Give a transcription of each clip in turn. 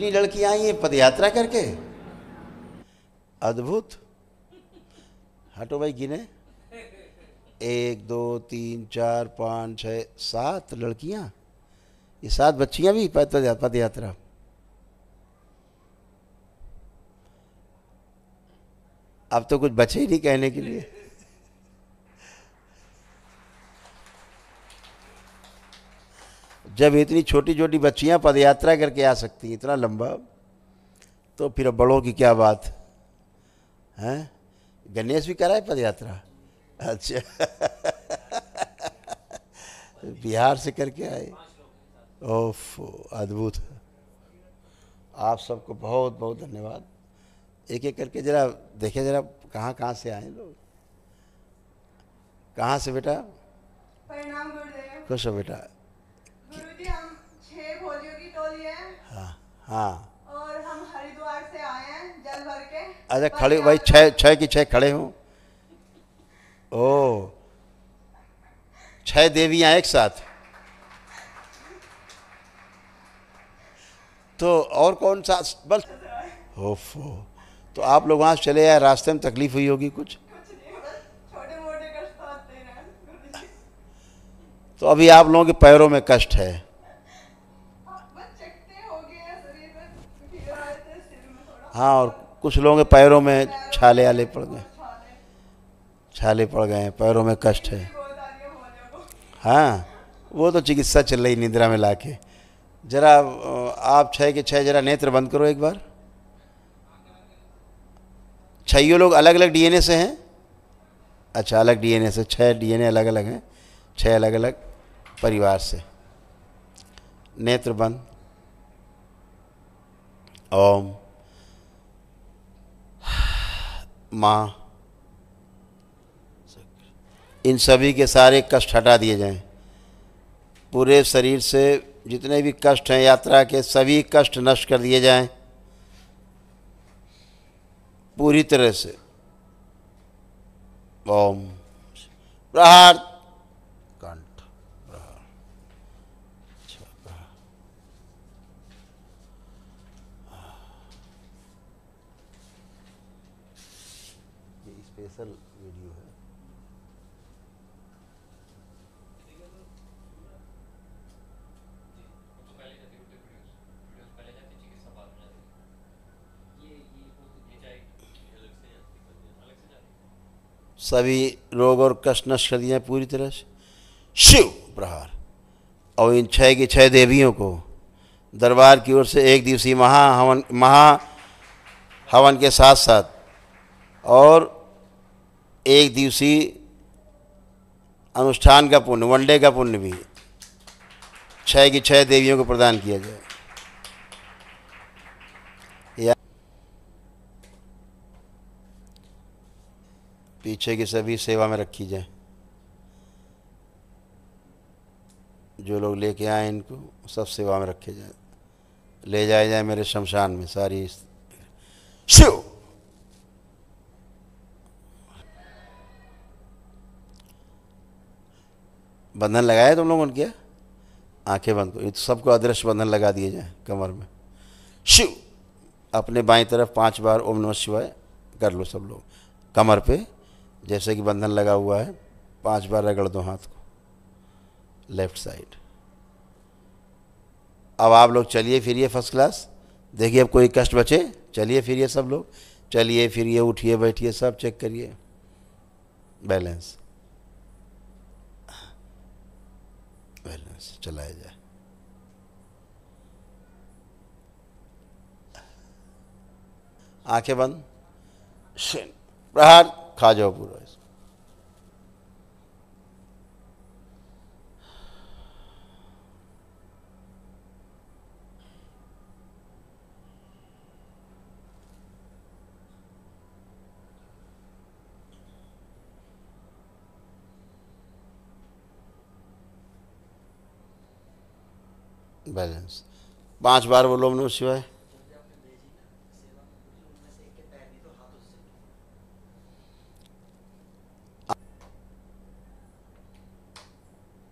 छोटी लड़कियां आई हैं पदयात्रा करके, अद्भुत। हटो भाई, गिने 1 2 3 4 5 6 7 लड़कियां, ये 7 बच्चियां भी पदयात्रा। अब तो कुछ बचे ही नहीं कहने के लिए। जब इतनी छोटी छोटी बच्चियां पदयात्रा करके आ सकती, इतना लंबा, तो फिर बड़ों की क्या बात है। गणेश भी कराए पदयात्रा? अच्छा। बिहार से करके आए। ओफ, अद्भुत। आप सबको बहुत बहुत धन्यवाद। एक एक करके जरा देखे, जरा कहाँ कहाँ से आए लोग। कहाँ से बेटा? परिणाम गुरुदेव। खुश हो बेटा। गुरुजी, हम 6 भोजियों की टोली है। हाँ हाँ। और हम हरिद्वार से आए हैं जल भर के। अच्छा, खड़े भाई, 6 की 6 खड़े हों। ओ, 6 देवियां एक साथ। तो और कौन सा बस? ओफो, तो आप लोग वहाँ चले आए, रास्ते में तकलीफ हुई होगी कुछ? कुछ नहीं, बस छोटे मोटे कष्ट तो आते ही हैं गुरुजी। तो अभी आप लोगों के पैरों में कष्ट है? बस चकते हो गए हैं शरीर में, फीवर आए थे सिर में थोड़ा। हाँ, और और कुछ लोगों के पैरों में छाले आले पड़ गए, और छाले। छाले पड़ गए हैं, पैरों में कष्ट है। भी बहुत आ रही है भोजियों को। हाँ, वो तो चिकित्सा चल रही निद्रा में लाके। जरा आप 6 के 6 जरा नेत्र बंद करो एक बार। 6 लोग अलग अलग डीएनए से हैं? अच्छा, अलग डीएनए से, 6 डीएनए अलग अलग हैं, 6 अलग अलग परिवार से। नेत्र बंद। ओम। माँ, इन सभी के सारे कष्ट हटा दिए जाएं। पूरे शरीर से जितने भी कष्ट हैं यात्रा के, सभी कष्ट नष्ट कर दिए जाएं पूरी तरह से। ओम। प्रहार। कंठ प्रहार। अच्छा, प्रहार। ये स्पेशल वीडियो है। सभी रोग और कष्ट नष्ट कर दिए हैं पूरी तरह से। शिव प्रहार। और इन 6 की 6 देवियों को दरबार की ओर से 1 दिवसीय महा हवन के साथ साथ और 1 दिवसीय अनुष्ठान का पुण्य, वनडे का पुण्य भी 6 की 6 देवियों को प्रदान किया जाए। या पीछे की सभी सेवा में रखी जाए। जो लोग लेके आए इनको सब सेवा में रखे जाए, ले जाए जाए मेरे शमशान में सारी। शिव। बंधन लगाए तुम लोगों ने क्या? आंखें बंद करो, तो सबको अदृश्य बंधन लगा दिए जाए कमर में। शिव। अपने बाईं तरफ 5 बार ओम नमः शिवाय कर लो सब लोग, कमर पे जैसे कि बंधन लगा हुआ है। 5 बार रगड़ दो हाथ को, लेफ्ट साइड। अब आप लोग चलिए फिरिए फर्स्ट क्लास। देखिए अब कोई कष्ट बचे, चलिए फिरिए सब लोग, चलिए फिरिए, उठिए बैठिए, सब चेक करिए बैलेंस। बैलेंस चलाया जाए। आंखें बंद। प्रहार। खा जाओ पूरा। बैलेंस। 5 बार बोलो ओम नमः शिवाय।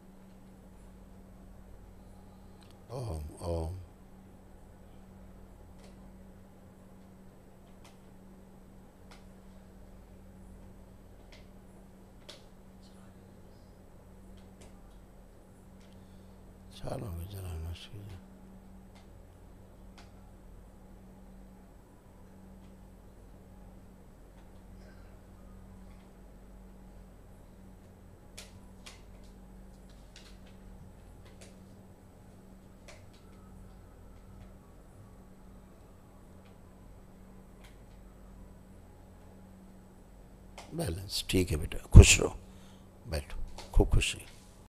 ओम ओम। चालू हो गया, जरा नष्ट कीजिए। बैलेंस ठीक है बेटा, खुश रहो, बैठो, खूब खुश रहिए।